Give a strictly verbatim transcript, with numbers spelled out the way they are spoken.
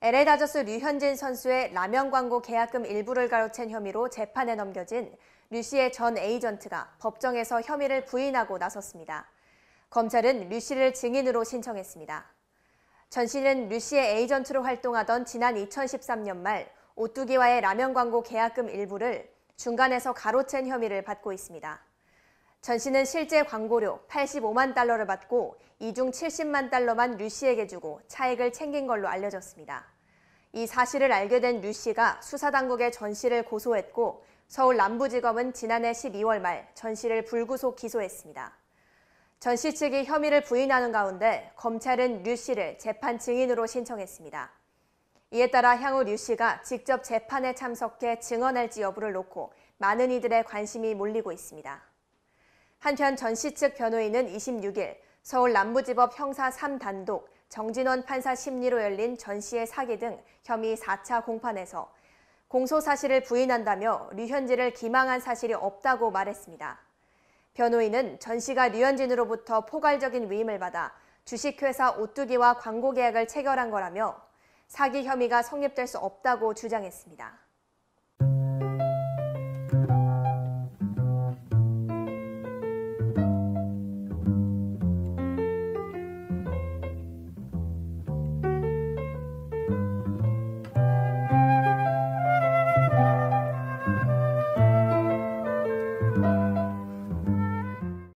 엘에이 다저스 류현진 선수의 라면 광고 계약금 일부를 가로챈 혐의로 재판에 넘겨진 류 씨의 전 에이전트가 법정에서 혐의를 부인하고 나섰습니다. 검찰은 류 씨를 증인으로 신청했습니다. 전 씨는 류 씨의 에이전트로 활동하던 지난 이천십삼 년 말 오뚜기와의 라면 광고 계약금 일부를 중간에서 가로챈 혐의를 받고 있습니다. 전 씨는 실제 광고료 팔십오만 달러를 받고 이 중 칠십만 달러만 류 씨에게 주고 차익을 챙긴 걸로 알려졌습니다. 이 사실을 알게 된 류 씨가 수사당국에 전 씨를 고소했고 서울 남부지검은 지난해 십이월 말 전 씨를 불구속 기소했습니다. 전 씨 측이 혐의를 부인하는 가운데 검찰은 류 씨를 재판 증인으로 신청했습니다. 이에 따라 향후 류 씨가 직접 재판에 참석해 증언할지 여부를 놓고 많은 이들의 관심이 몰리고 있습니다. 한편 전 씨 측 변호인은 이십육 일 서울 남부지법 형사 삼 단독 정진원 판사 심리로 열린 전 씨의 사기 등 혐의 사 차 공판에서 공소 사실을 부인한다며 류현진을 기망한 사실이 없다고 말했습니다. 변호인은 전 씨가 류현진으로부터 포괄적인 위임을 받아 주식회사 오뚜기와 광고 계약을 체결한 거라며 사기 혐의가 성립될 수 없다고 주장했습니다.